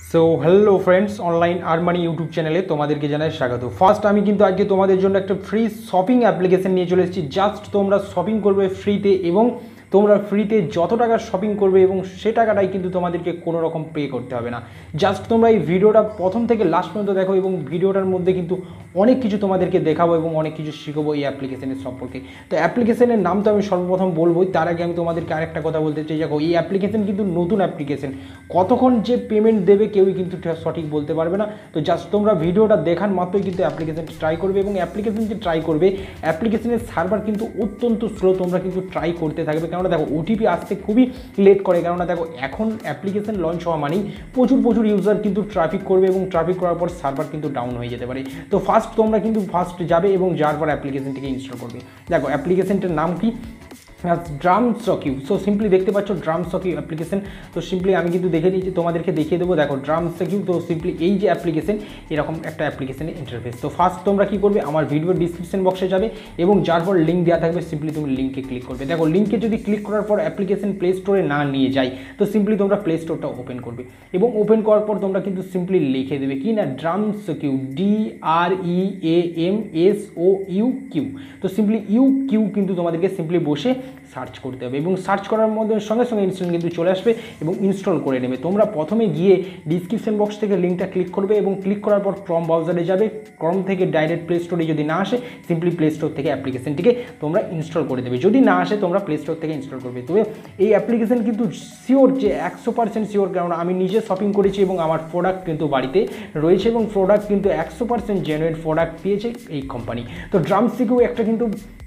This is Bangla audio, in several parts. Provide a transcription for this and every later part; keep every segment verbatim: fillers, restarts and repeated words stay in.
So hello friends, online earn money YouTube চ্যানেলে তোমাদেরকে জানাই স্বাগত। ফার্স্ট আমি কিন্তু আজকে তোমাদের জন্য একটা ফ্রি শপিং অ্যাপ্লিকেশন নিয়ে চলে এসেছি। জাস্ট তোমরা শপিং করবে ফ্রিতে এবং তোমরা ফ্রিতে যত টাকা শপিং করবে এবং সে টাকাটাই কিন্তু তোমাদেরকে কোনো রকম পে করতে হবে না। জাস্ট তোমরা এই ভিডিওটা প্রথম থেকে লাস্ট পর্যন্ত দেখো এবং ভিডিওটার মধ্যে কিন্তু অনেক কিছু তোমাদেরকে দেখাবো এবং অনেক কিছু শিখবো এই অ্যাপ্লিকেশনের সম্পর্কে। তো অ্যাপ্লিকেশনের নাম তো আমি সর্বপ্রথম বলবোই, তার আগে আমি তোমাদেরকে আরেকটা কথা বলতে চাই। দেখো, এই অ্যাপ্লিকেশন কিন্তু নতুন অ্যাপ্লিকেশন, কতক্ষণ যে পেমেন্ট দেবে কেউই কিন্তু সঠিক বলতে পারবে না। তো জাস্ট তোমরা ভিডিওটা দেখার মাত্রই কিন্তু অ্যাপ্লিকেশনটি ট্রাই করবে এবং অ্যাপ্লিকেশনটি ট্রাই করবে অ্যাপ্লিকেশনের সার্ভার কিন্তু অত্যন্ত স্লো। তোমরা কিন্তু ট্রাই করতে থাকবে, কেননা দেখো ওটিপি আসতে খুবই লেট করে, কেননা দেখো এখন অ্যাপ্লিকেশন লঞ্চ হওয়া মানেই প্রচুর প্রচুর ইউজার কিন্তু ট্রাফিক করবে এবং ট্রাফিক করার পর সার্ভার কিন্তু ডাউন হয়ে যেতে পারে। তো ফার্স্ট তোমরা কিন্তু ফার্স্ট যাবে এবং যার পর অ্যাপ্লিকেশনটিকে ইনস্টল করবে। দেখো অ্যাপ্লিকেশনটার নাম কি, ড্রামসকিউ। সো সিম্পলি দেখতে পাচ্ছ ড্রামসকিউ অ্যাপ্লিকেশন। তো সিম্পলি আমি কিন্তু দেখে দিয়েছি, তোমাদেরকে দেখিয়ে দেবো। দেখো ড্রামসকিউ, তো সিম্পলি এই যে অ্যাপ্লিকেশন, এরকম একটা অ্যাপ্লিকেশনের ইন্টারফেস। তো ফার্স্ট তোমরা কী করবে, আমার ভিডিওর ডিসক্রিপশন বক্সে যাবে এবং যার পর লিঙ্ক দেওয়া থাকবে, সিম্পলি তুমি লিঙ্কে ক্লিক করবে। দেখো লিঙ্কে যদি ক্লিক করার পর অ্যাপ্লিকেশন প্লে স্টোরে না নিয়ে যায়, তো সিম্পলি তোমরা প্লে স্টোরটা ওপেন করবে এবং ওপেন করার পর তোমরা কিন্তু সিম্পলি লিখে দেবে কি না, ড্রামসকিউ, D R E A M S O U Q. তো সিম্পলি ইউ কিউ কিন্তু তোমাদেরকে সিম্পলি বসে সার্চ করতে হবে এবং সার্চ করার মধ্যে সঙ্গে সঙ্গে ইনস্টল কিন্তু চলে আসবে এবং ইনস্টল করে নেবে। তোমরা প্রথমে গিয়ে ডিসক্রিপশন বক্স থেকে লিঙ্কটা ক্লিক করবে এবং ক্লিক করার পর ক্রম ব্রাউজারে যাবে। ক্রম থেকে ডাইরেক্ট প্লে স্টোরে যদি না আসে, সিম্পলি প্লে স্টোর থেকে অ্যাপ্লিকেশনটিকে তোমরা ইনস্টল করে দেবে। যদি না আসে তোমরা প্লে স্টোর থেকে ইনস্টল করবে। তবে এই অ্যাপ্লিকেশন কিন্তু শিওর যে একশো পার্সেন্ট শিওর, কারণ আমি নিজে শপিং করেছি এবং আমার প্রোডাক্ট কিন্তু বাড়িতে রয়েছে এবং প্রোডাক্ট কিন্তু একশো পার্সেন্ট জেনুইন প্রোডাক্ট দিয়েছে এই কোম্পানি। তো ড্রামসকিউ একটা কিন্তু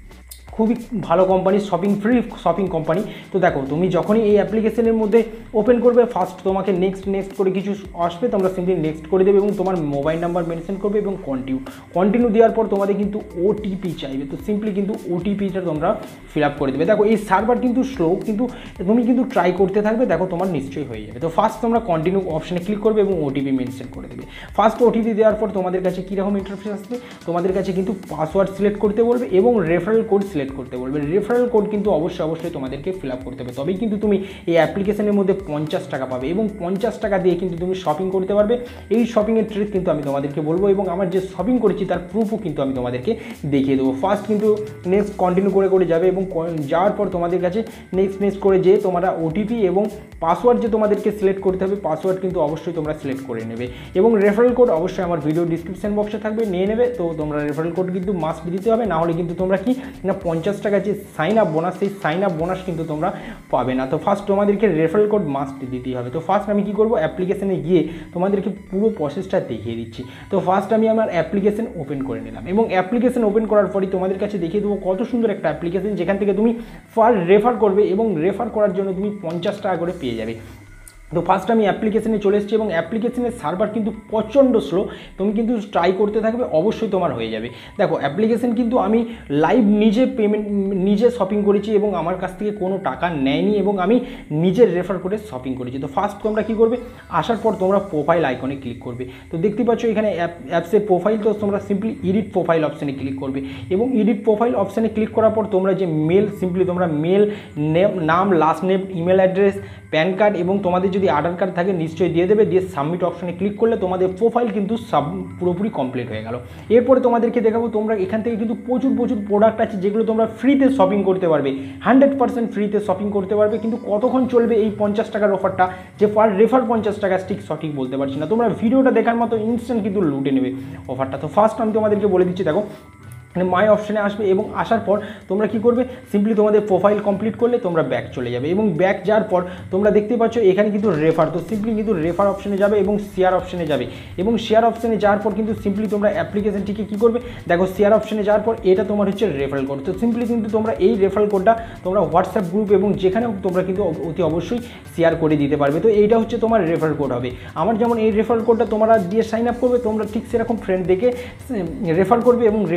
খুবই ভালো company, shopping free shopping company. তো দেখো তুমি যখনই এই অ্যাপ্লিকেশনের মধ্যে ওপেন করবে, ফার্স্ট তোমাকে নেক্সট নেক্সট করে কিছু আসবে, তোমরা সিম্পলি নেক্সট করে দেবে এবং তোমার মোবাইল নাম্বার মেনশন করবে এবং কন্টিনিউ কন্টিনিউ দেওয়ার পর তোমাদের কিন্তু ওটিপি চাইবে। তো সিম্পলি কিন্তু ওটিপিটা তোমরা ফিল আপ করে দেবে। দেখো এই সার্ভার কিন্তু স্লো, কিন্তু তুমি কিন্তু ট্রাই করতে থাকবে, দেখো তোমার নিশ্চয়ই হয়ে যাবে। তো ফার্স্ট তোমরা কন্টিনিউ অপশানে ক্লিক করবে এবং ওটিপি মেনশন করে দেবে। ফার্স্ট ওটিপি দেওয়ার পর তোমাদের কাছে কীরকম ইন্টারফেস আসবে, তোমাদের কাছে কিন্তু পাসওয়ার্ড সিলেক্ট করতে বলবে এবং রেফারেল কোড সিলেক্ট করতে বলবে। রেফারেল কোড কিন্তু অবশ্যই অবশ্যই তোমাদেরকে ফিল আপ করতে হবে, তবেই কিন্তু তুমি এই অ্যাপ্লিকেশনের মধ্যে পঞ্চাশ টাকা পাবে এবং পঞ্চাশ টাকা দিয়ে কিন্তু তুমি শপিং করতে পারবে। এই শপিংয়ের ট্রিক কিন্তু আমি তোমাদেরকে বলবো এবং আমার যে শপিং করেছি তার প্রুফও কিন্তু আমি তোমাদেরকে দেখিয়ে দেবো। ফার্স্ট কিন্তু নেক্সট কন্টিনিউ করে করে যাবে এবং যাওয়ার পর তোমাদের কাছে নেক্সট নেক্সট করে যে তোমরা ওটিপি এবং পাসওয়ার্ড যে তোমাদেরকে সিলেক্ট করতে হবে, পাসওয়ার্ড কিন্তু অবশ্যই তোমরা সিলেক্ট করে নেবে এবং রেফারেল কোড অবশ্যই আমার ভিডিও ডিসক্রিপশন বক্সে থাকবে, নিয়ে নেবে। তো তোমরা রেফারেল কোড কিন্তু মাস্ট দিতে হবে, না হলে কিন্তু তোমরা কি না পঞ্চাশ টাকা যে সাইন আপ বোনাস, সেই সাইন আপ বোনাস কিন্তু তোমরা পাবে না। তো ফার্স্ট তোমাদেরকে রেফারেল কোড মাস্ট দিতেই হবে। তো ফার্স্ট আমি কি করব, অ্যাপ্লিকেশনে গিয়ে তোমাদেরকে পুরো প্রসেসটা দেখিয়ে দিচ্ছি। তো ফার্স্ট আমি আমার অ্যাপ্লিকেশন ওপেন করে নিলাম এবং অ্যাপ্লিকেশন ওপেন করার পরই তোমাদের কাছে দেখিয়ে দেবো কত সুন্দর একটা অ্যাপ্লিকেশন, যেখান থেকে তুমি ফার রেফার করবে এবং রেফার করার জন্য তুমি পঞ্চাশ টাকা করে পেয়ে যাবে। তো ফার্স্ট আমি অ্যাপ্লিকেশনে চলে এসেছি এবং অ্যাপ্লিকেশনের সার্ভার কিন্তু প্রচণ্ড স্লো, তুমি কিন্তু ট্রাই করতে থাকবে, অবশ্যই তোমার হয়ে যাবে। দেখো অ্যাপ্লিকেশন কিন্তু আমি লাইভ নিজে পেমেন্ট নিজে শপিং করেছি এবং আমার কাছ থেকে কোনো টাকা নেয়নি এবং আমি নিজের রেফার করে শপিং করেছি। তো ফার্স্ট তোমরা কী করবে, আসার পর তোমরা প্রোফাইল আইকনে ক্লিক করবে। তো দেখতে পাচ্ছ এখানে অ্যাপ অ্যাপসের প্রোফাইল, তো তোমরা সিম্পলি এডিট প্রোফাইল অপশানে ক্লিক করবে এবং এডিট প্রোফাইল অপশানে ক্লিক করার পর তোমরা যে মেল, সিম্পলি তোমরা মেল নেম, নাম, last name, email address, PAN card এবং তোমাদের যদি আধার কার্ড থাকে নিশ্চয়ই দিয়ে দেবে। দিয়ে সাবমিট অপশানে ক্লিক করলে তোমাদের প্রোফাইল কিন্তু সাব পুরোপুরি কমপ্লিট হয়ে গেল। এরপরে তোমাদেরকে দেখাবো তোমরা এখান থেকে কিন্তু প্রচুর প্রচুর প্রোডাক্ট আছে যেগুলো তোমরা ফ্রিতে শপিং করতে পারবে, হান্ড্রেড পার্সেন্ট ফ্রিতে শপিং করতে পারবে। কিন্তু কতক্ষণ চলবে এই পঞ্চাশ টাকার অফারটা, যে পার রেফার পঞ্চাশ টাকা, ঠিক সঠিক বলতে পারছি না। তোমরা ভিডিওটা দেখার মতো ইনস্ট্যান্ট কিন্তু লুটে নেবে অফারটা। তো ফার্স্ট আমি তোমাদেরকে বলে দিচ্ছি, দেখো মানে মাই অপশানে আসবে এবং আসার পর তোমরা কি করবে, সিম্পলি তোমাদের প্রোফাইল কমপ্লিট করলে তোমরা ব্যাক চলে যাবে এবং ব্যাক যাওয়ার পর তোমরা দেখতে পাচ্ছ এখানে কিন্তু রেফার, তো সিম্পলি কিন্তু রেফার অপশানে যাবে এবং শেয়ার অপশানে যাবে এবং শেয়ার অপশানে যাওয়ার পর কিন্তু সিম্পলি তোমরা অ্যাপ্লিকেশনটিকে কী করবে, দেখো শেয়ার অপশানে যাওয়ার পর এটা তোমার হচ্ছে রেফারেল কোড। তো সিম্পলি কিন্তু তোমরা এই রেফারেল কোডটা তোমরা হোয়াটসঅ্যাপ গ্রুপ এবং যেখানেও তোমরা কিন্তু অতি অবশ্যই শেয়ার করে দিতে পারবে। তো এইটা হচ্ছে তোমার রেফারেল কোড হবে। আমার যেমন এই রেফারেল কোডটা তোমরা দিয়ে সাইন আপ করবে, তোমরা ঠিক সেরকম ফ্রেন্ড দেখে রেফার করবে এবং রেফার করার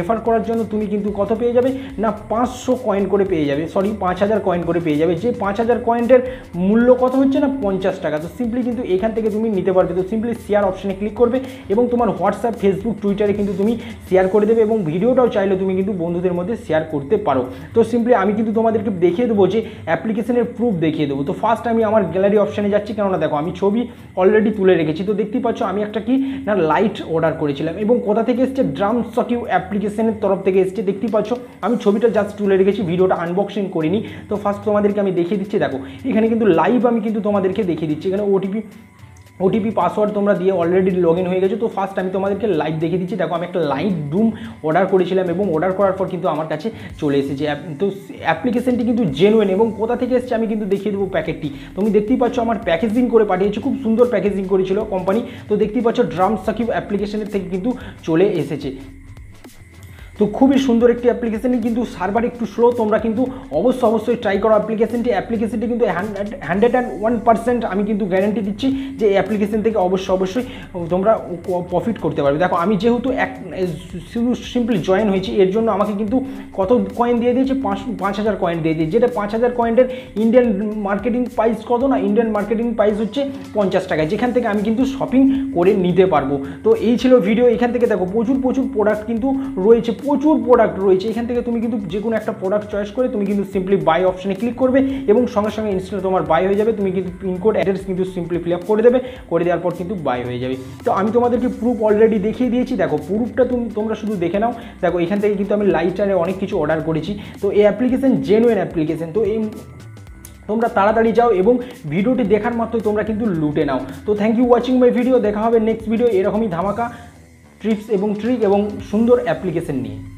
জন্য তুমি কিন্তু কত পেয়ে যাবে না পাঁচশো কয়েন করে পেয়ে যাবে, সরি পাঁচ হাজার কয়েন করে পেয়ে যাবে, যে পাঁচ হাজার কয়েনের মূল্য কত হচ্ছে না পঞ্চাশ টাকা। তো সিম্পলি কিন্তু এখান থেকে তুমি নিতে পারবে। তো সিম্পলি শেয়ার অপশানে ক্লিক করবে এবং তোমার হোয়াটসঅ্যাপ, ফেসবুক, টুইটারে কিন্তু তুমি শেয়ার করে দেবে এবং ভিডিওটাও চাইলে তুমি কিন্তু বন্ধুদের মধ্যে শেয়ার করতে পারো। তো সিম্পলি আমি কিন্তু তোমাদেরকে দেখিয়ে দেবো যে অ্যাপ্লিকেশনের প্রুফ দেখিয়ে দেবো। তো ফার্স্ট আমি আমার গ্যালারি অপশানে যাচ্ছি, কেননা দেখো আমি ছবি অলরেডি তুলে রেখেছি। তো দেখতেই পাচ্ছ আমি একটা কি না লাইট অর্ডার করেছিলাম এবং কোথা থেকে এসছে, ড্রামসকিউ অ্যাপ্লিকেশনের তরফ থেকে এসছে। দেখতেই পাচ্ছ আমি ছবিটা জাস্ট তুলে রেখেছি, ভিডিওটা আনবক্সিং করিনি। তো ফার্স্ট তোমাদেরকে আমি দেখিয়ে দিচ্ছি, দেখো এখানে কিন্তু লাইভ আমি কিন্তু তোমাদেরকে দেখিয়ে দিচ্ছি। এখানে ওটিপি ওটিপি পাসওয়ার্ড তোমরা দিয়ে অলরেডি লগ ইন হয়ে গেছো। তো ফার্স্ট আমি তোমাদেরকে লাইভ দেখিয়ে দিচ্ছি। দেখো আমি একটা লাইট রুম অর্ডার করেছিলাম এবং অর্ডার করার পর কিন্তু আমার কাছে চলে এসেছে। তো অ্যাপ্লিকেশনটি কিন্তু জেনুইন এবং কোথা থেকে এসেছে আমি কিন্তু দেখিয়ে দেবো প্যাকেটটি। তুমি দেখতেই পাচ্ছ আমার প্যাকেজিং করে পাঠিয়েছে, খুব সুন্দর প্যাকেজিং করেছিল কোম্পানি। তো দেখতেই পাচ্ছ ড্রামসকিউ অ্যাপ্লিকেশনের থেকে কিন্তু চলে এসেছে। তো খুবই সুন্দর একটি অ্যাপ্লিকেশনই, কিন্তু সার্ভার একটু স্লো। তোমরা কিন্তু অবশ্যই অবশ্যই ট্রাই করো অ্যাপ্লিকেশনটি। অ্যাপ্লিকেশনটি কিন্তু হান্ড্রেড অ্যান্ড ওয়ান পার্সেন্ট আমি কিন্তু গ্যারেন্টি দিচ্ছি যে এই অ্যাপ্লিকেশন থেকে অবশ্যই অবশ্যই তোমরা প্রফিট করতে পারবে। দেখো আমি যেহেতু এক শুধু সিম্পলি জয়েন হয়েছি, এর জন্য আমাকে কিন্তু কত কয়েন দিয়ে দিয়েছে, পাঁচ পাঁচ হাজার কয়েন দিয়ে দিয়েছে, যেটা পাঁচ হাজার কয়েনের ইন্ডিয়ান মার্কেটিং প্রাইস কত না, ইন্ডিয়ান মার্কেটিং প্রাইস হচ্ছে পঞ্চাশ টাকা, যেখান থেকে আমি কিন্তু শপিং করে নিতে পারবো। তো এই ছিল ভিডিও। এখান থেকে দেখো প্রচুর প্রচুর প্রোডাক্ট কিন্তু রয়েছে, প্রচুর প্রোডাক্ট রয়েছে। এখান থেকে তুমি কিন্তু যে কোনো একটা প্রোডাক্ট চয়েস করে তুমি কিন্তু সিম্পলি বাই অপশানে ক্লিক করবে এবং সঙ্গে সঙ্গে ইনস্টল তোমার বাই হয়ে যাবে। তুমি কিন্তু পিনকোড অ্যাড্রেস কিন্তু সিম্পলি ফিল আপ করে দেবে, করে দেওয়ার পর কিন্তু বাই হয়ে যাবে। তো আমি তোমাদেরকে প্রুফ অলরেডি দেখিয়ে দিয়েছি। দেখো প্রুফটা তুমি তোমরা শুধু দেখে নাও। দেখো এখান থেকে কিন্তু আমি লাইটারে অনেক কিছু অর্ডার করেছি। তো এই অ্যাপ্লিকেশন জেনুইন অ্যাপ্লিকেশন। তো এই তোমরা তাড়াতাড়ি যাও এবং ভিডিওটি দেখার মাত্রই তোমরা কিন্তু লুটে নাও। তো thank you watching my video. দেখা হবে নেক্সট ভিডিও এরকমই ধামাকা টিপস এবং ট্রিক এবং সুন্দর অ্যাপ্লিকেশন নিয়ে।